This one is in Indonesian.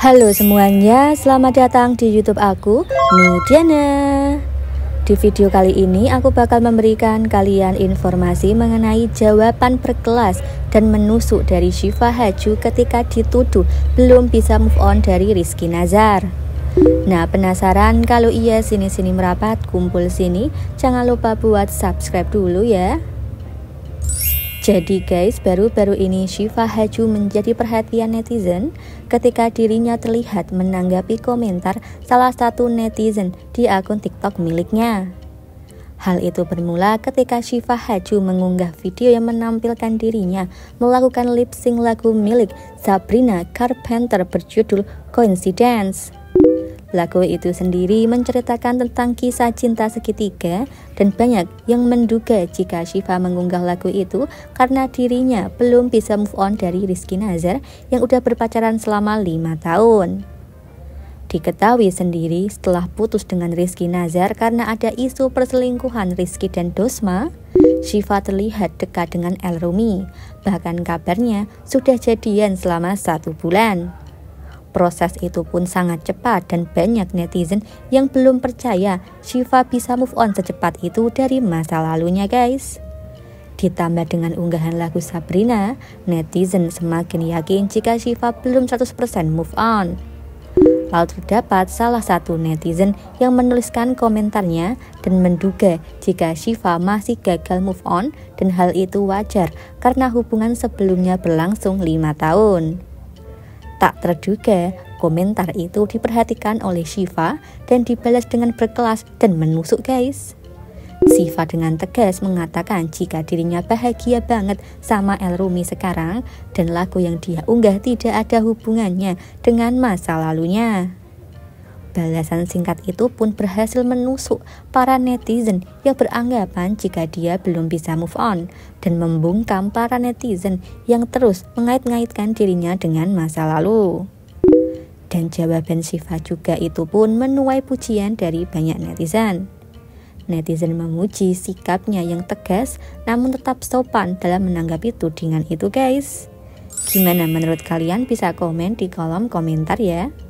Halo semuanya, selamat datang di YouTube aku, Nidiana. Di video kali ini aku bakal memberikan kalian informasi mengenai jawaban berkelas dan menusuk dari Syifa Haju ketika dituduh belum bisa move on dari Rizky Nazar. Nah, penasaran kalau iya sini-sini merapat, kumpul sini? Jangan lupa buat subscribe dulu ya. Jadi guys, baru-baru ini Syifa Haju menjadi perhatian netizen ketika dirinya terlihat menanggapi komentar salah satu netizen di akun TikTok miliknya. Hal itu bermula ketika Syifa Haju mengunggah video yang menampilkan dirinya melakukan lip sync lagu milik Sabrina Carpenter berjudul Coincidence. Lagu itu sendiri menceritakan tentang kisah cinta segitiga dan banyak yang menduga jika Syifa mengunggah lagu itu karena dirinya belum bisa move on dari Rizky Nazar yang udah berpacaran selama 5 tahun. Diketahui sendiri setelah putus dengan Rizky Nazar karena ada isu perselingkuhan Rizky dan Dosma, Syifa terlihat dekat dengan Elrumi, bahkan kabarnya sudah jadian selama 1 bulan. Proses itu pun sangat cepat dan banyak netizen yang belum percaya Syifa bisa move on secepat itu dari masa lalunya guys. Ditambah dengan unggahan lagu Sabrina, netizen semakin yakin jika Syifa belum 100% move on. Lalu terdapat salah satu netizen yang menuliskan komentarnya dan menduga jika Syifa masih gagal move on dan hal itu wajar karena hubungan sebelumnya berlangsung 5 tahun. Tak terduga, komentar itu diperhatikan oleh Syifa dan dibalas dengan berkelas dan menusuk guys. Syifa dengan tegas mengatakan jika dirinya bahagia banget sama Elrumi sekarang dan lagu yang dia unggah tidak ada hubungannya dengan masa lalunya. Balasan singkat itu pun berhasil menusuk para netizen yang beranggapan jika dia belum bisa move on dan membungkam para netizen yang terus mengait-ngaitkan dirinya dengan masa lalu. Dan jawaban Syifa juga itu pun menuai pujian dari banyak netizen. Netizen memuji sikapnya yang tegas namun tetap sopan dalam menanggapi tudingan itu guys. Gimana menurut kalian? Bisa komen di kolom komentar ya.